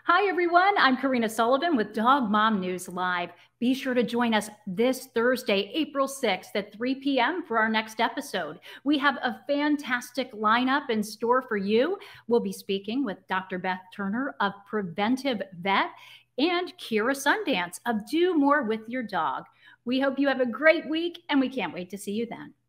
Hi, everyone. I'm Corrina Sullivan with Dog Mom News Live. Be sure to join us this Thursday, April 6th at 3 p.m. for our next episode. We have a fantastic lineup in store for you. We'll be speaking with Dr. Beth Turner of Preventive Vet and Kyra Sundance of Do More With Your Dog. We hope you have a great week, and we can't wait to see you then.